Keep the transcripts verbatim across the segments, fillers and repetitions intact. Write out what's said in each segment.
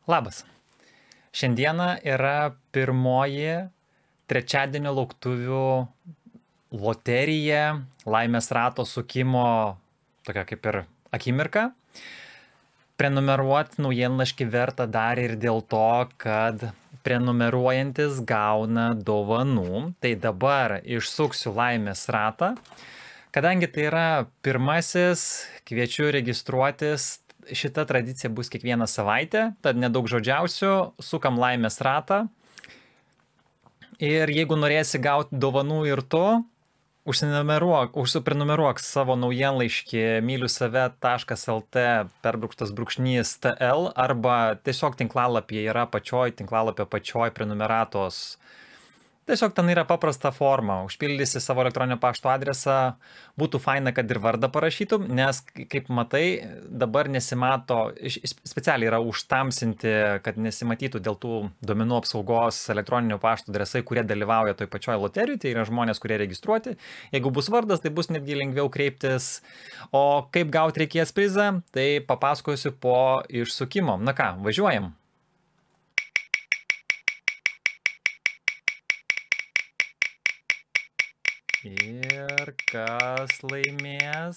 Labas. Šiandieną yra pirmoji trečiadienio lauktuvių loterija, laimės rato sukimo tokia kaip ir akimirka. Prenumeruoti naujienlaiškį verta dar ir dėl to, kad prenumeruojantis gauna dovanų. Tai dabar išsuksiu laimės ratą. Kadangi tai yra pirmasis, kviečiu registruotis. Šita tradicija bus kiekvieną savaitę, tad nedaug žodžiausių, sukam laimės ratą. Ir jeigu norėsi gauti dovanų ir tu, užsinumeruok, užsiprenumeruok savo naujienlaiškį myliu save taškas lt perbrūkštas brūkšnys tl arba tiesiog tinklalapyje yra pačioj, tinklalapio pačioj prenumeratos. Tiesiog ten yra paprasta forma, užpildysi savo elektroninio pašto adresą, būtų faina, kad ir vardą parašytum, nes, kaip matai, dabar nesimato, specialiai yra užtamsinti, kad nesimatytų dėl tų duomenų apsaugos elektroninio pašto adresai, kurie dalyvauja toj pačioj loterijoje, tai yra žmonės, kurie registruoti. Jeigu bus vardas, tai bus netgi lengviau kreiptis. O kaip gauti reikės prizą, tai papasakosiu po išsukimo. Na ką, važiuojam. Ir kas laimės?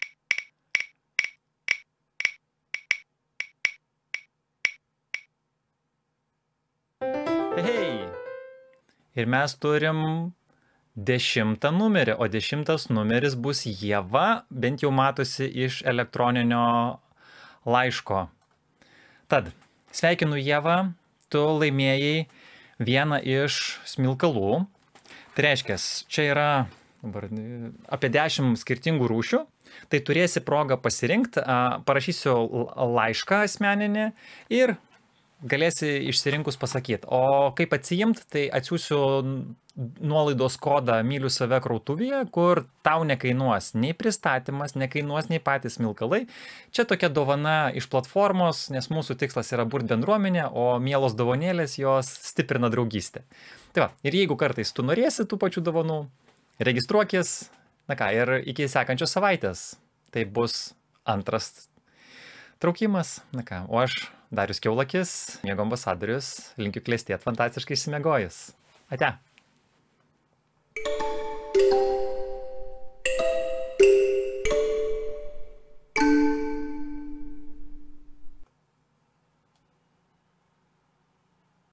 Hei! Ir mes turim dešimtą numerį, o dešimtas numeris bus Ieva, bent jau matosi iš elektroninio laiško. Tad, sveikinu Ieva, tu laimėjai vieną iš smilkalų. Tai reiškia, čia yra dabar, apie dešimt skirtingų rūšių, tai turėsi progą pasirinkti, parašysiu laišką asmeninį ir galėsi išsirinkus pasakyti. O kaip atsiimt, tai atsiųsiu nuolaidos kodą myliu save krautuvėje, kur tau nekainuos nei pristatymas, nekainuos nei patys smilkalai. Čia tokia dovana iš platformos, nes mūsų tikslas yra burti bendruomenę, o mielos dovanėlės jos stiprina draugystę. Tai va, ir jeigu kartais tu norėsi tų pačių dovanų, registruokis, na ką, ir iki sekančios savaitės. Tai bus antras traukimas, na ką, o aš Darius Kiaulakis, miego ambasadorius, linkiu klestėt fantastiškai išsimiegojus. Ate.